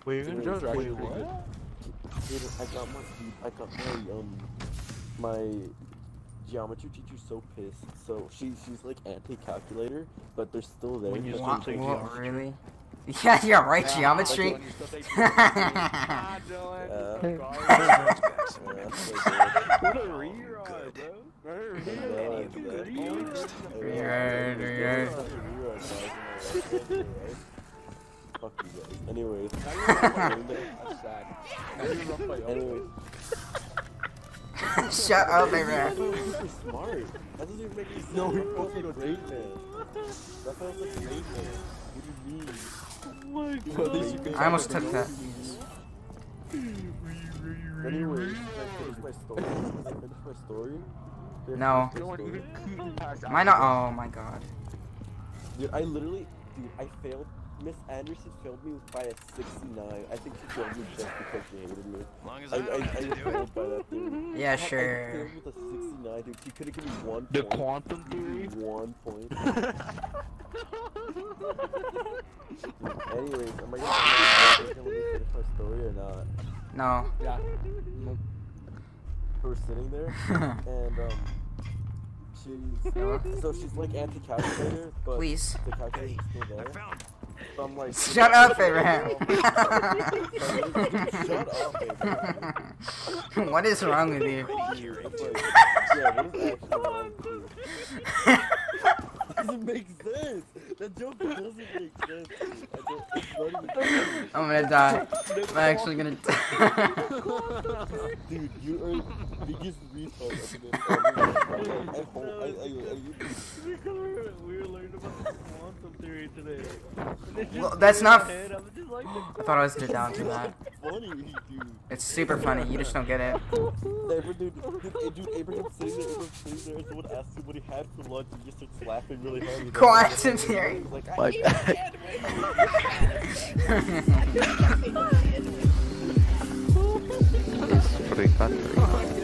Wait, you're in geometry? Wait, What? Dude, I got my geometry teacher's so pissed. So she's like anti-calculator, but they're still there. When you What? take What, geometry. really? Yeah, you're right, geometry. Like, What a rerun, bro. Fuck you guys. Anyways. Anyways. Shut up, Abraham. That's super smart. That doesn't even make me no, he feels like a great man. That feels like a great man. What do you mean? Oh my god. I almost took that. Anyways, can I finish my story? Can I finish my story? No. Mine not. Oh my god. Dude, I failed. Miss Anderson failed me by a 69. I think she failed me just because she hated me. I failed by that thing. Yeah, I sure. failed with a 69, dude. She could have given me 1 point. The quantum theory? 1 point. Anyways, am I gonna finish my story or not? No. Yeah. We're sitting there, and she's like anti-calculator, but Please. the calculator's still there. So I'm like, Shut up, Abraham. Shut up, Abraham. What is wrong with you? It's like, yeah, what is actually wrong with you? It doesn't make sense. That joke doesn't make sense. It's not even funny. I'm gonna die. I'm actually gonna die. Dude, you are the biggest retard of this. We were learning about quantum theory today. Well, that's not. I thought I was too down to that. Funny, dude. It's super funny. You just don't get it. Dude, Abraham's sitting there, and someone asked him what he had for lunch, and he just starts laughing really hard. Quantum theory. He's like, Like It's big factory.